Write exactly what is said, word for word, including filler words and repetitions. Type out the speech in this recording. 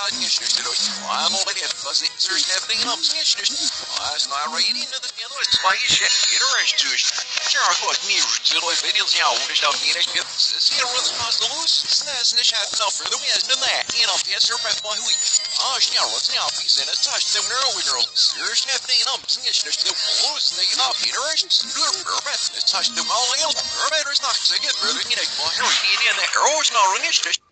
I'm already at fuzzy. There's happening up. Last night, reading into the yellow is why you shit. Interesting. Sure, I got news. So I videos now. What is out here? This here was past the loose. Snares and the shot enough for the wins than that. You know, yes, sir, by who? Ah, now, what's now? Piece in a touch. The neural winner. There's happening up. Snitch. There's still loose. They get up. Interesting. Touch the wall. Her better is not to get rid of it. You know, in the arrows, not ringing.